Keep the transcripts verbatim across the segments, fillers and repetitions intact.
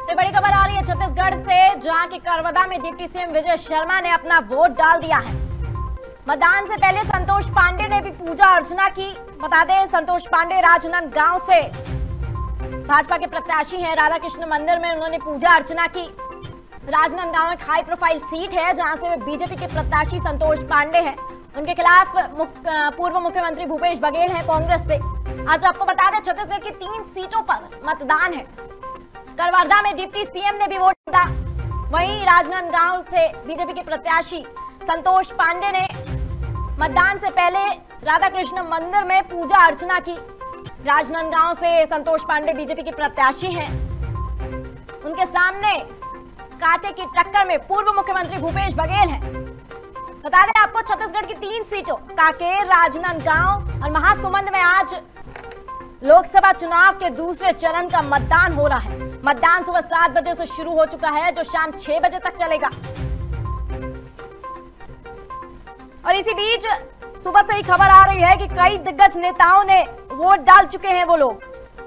बड़ी खबर आ रही है छत्तीसगढ़ से, जहां के करवदा में डिप्टी सीएम विजय शर्मा ने अपना वोट डाल दिया है। मतदान से पहले संतोष पांडे ने भी पूजा अर्चना की। बता दें, संतोष पांडे राजनांदगांव से भाजपा के प्रत्याशी हैं। राधा कृष्ण मंदिर में उन्होंने पूजा अर्चना की। राजनांदगांव एक हाई प्रोफाइल सीट है, जहां से बीजेपी के प्रत्याशी संतोष पांडे हैं। उनके खिलाफ मुक, पूर्व मुख्यमंत्री भूपेश बघेल हैं कांग्रेस से। आज आपको बता दें, छत्तीसगढ़ की तीन सीटों पर मतदान है। करवर्धा में डिप्टी सीएम ने भी वोट डाला। वहीं राजनांदगांव से बीजेपी के प्रत्याशी संतोष पांडे ने मतदान से पहले राधा कृष्ण मंदिर में पूजा अर्चना की। राजनांदगांव से संतोष पांडे बीजेपी के प्रत्याशी हैं। उनके सामने कांटे की टक्कर में पूर्व मुख्यमंत्री भूपेश बघेल हैं। बता दें आपको, छत्तीसगढ़ की तीन सीटों कांकेर, राजनांदगांव और महासमुंद में आज लोकसभा चुनाव के दूसरे चरण का मतदान हो रहा है। मतदान सुबह सात बजे से शुरू हो चुका है, जो शाम छह बजे तक चलेगा। और इसी बीच सुबह से ही खबर आ रही है कि कई दिग्गज नेताओं ने वोट डाल चुके हैं वो लोग।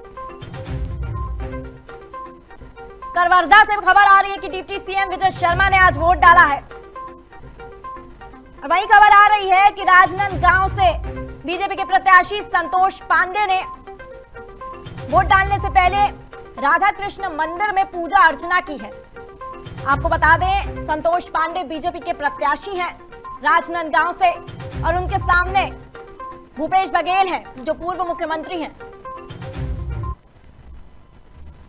करवर्धा से खबर आ रही है कि डिप्टी सीएम विजय शर्मा ने आज वोट डाला है। और वहीं खबर आ रही है कि राजनांदगांव से बीजेपी के प्रत्याशी संतोष पांडे ने वोट डालने से पहले राधा कृष्ण मंदिर में पूजा अर्चना की है। आपको बता दें, संतोष पांडे बीजेपी के प्रत्याशी हैं राजनांदगांव से, और उनके सामने भूपेश बघेल हैं, जो पूर्व मुख्यमंत्री हैं।